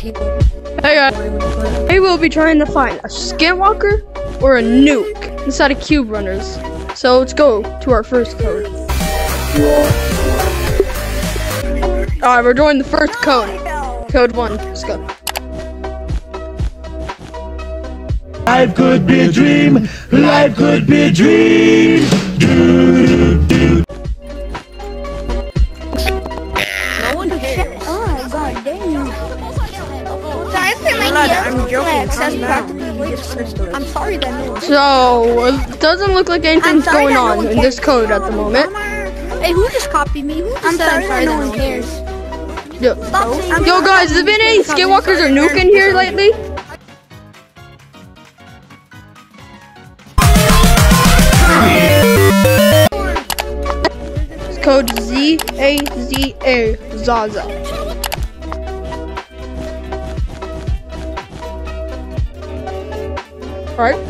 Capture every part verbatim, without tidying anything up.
people. Hey guys, today we'll be trying to find a skinwalker or a nuke inside of Cube Runners. So let's go to our first code. Alright, we're doing the first code. Code one, let's go. Life could be a dream, life could be a dream. Do, do, do. No one cares. Oh, god damn. I'm joking. I'm sorry that no one. So, it doesn't look like anything's I'm sorry going that no on one in cares. this code at the moment. Hey, who just copied me? Who just I'm said sorry that no one cares. Yo, Stop saying Yo guys, has there been any skinwalkers or nuke in here lately? It's code Z A Z A Zaza. Alright.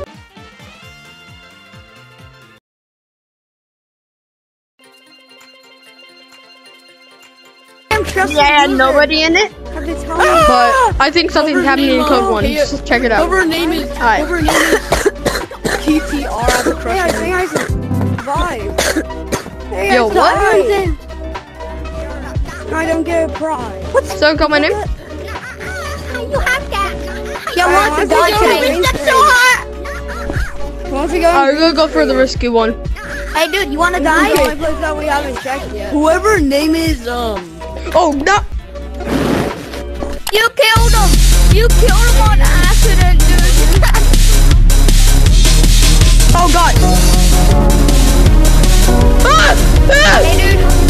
Yeah, nobody in it. But I think something's happening in code one. Just check it out. Her name is. Alright. Her name is T T R. I have a crush on her. Hey, Yo, what? I don't get a prize. What's so call my name? You have that. Yeah, I want to die today. That's so hot. Want to go? Alright, we're gonna go for the risky one. Hey, dude, you want to die? The only place that we haven't checked yet. Whoever name is um. Oh no! You killed him. You killed him on accident, dude. Oh god! Ah! Ah! Hey, dude.